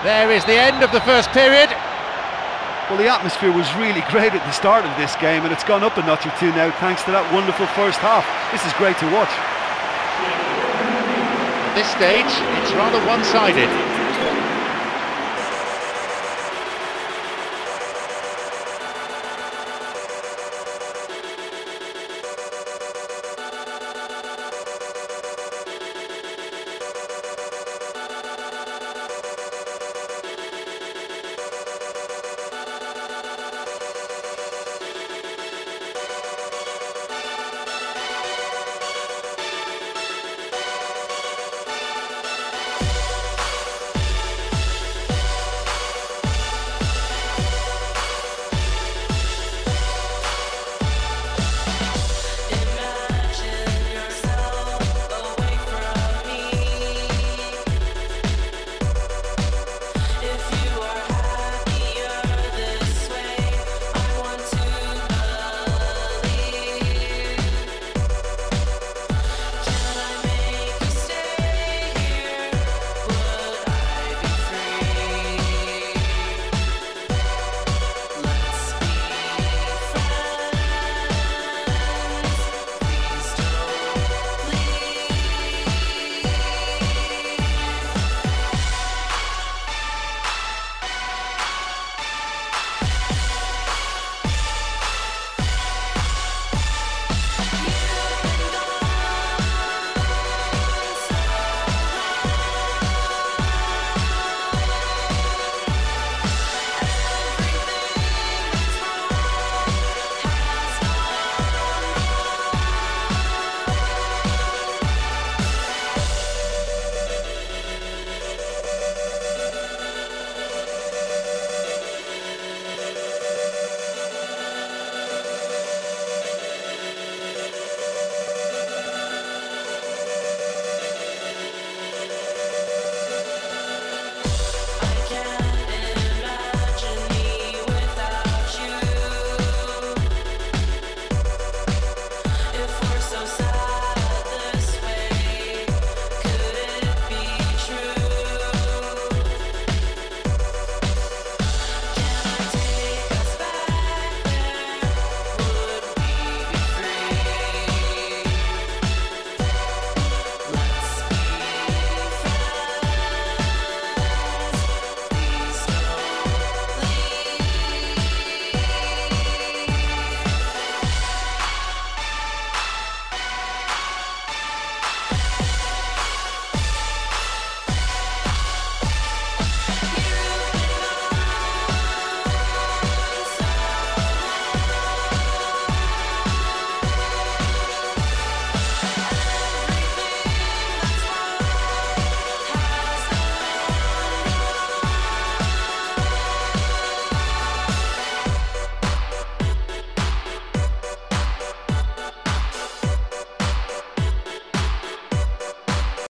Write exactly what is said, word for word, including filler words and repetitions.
There is the end of the first period. Well, the atmosphere was really great at the start of this game, and it's gone up a notch or two now thanks to that wonderful first half. This is great to watch. At this stage, it's rather one-sided.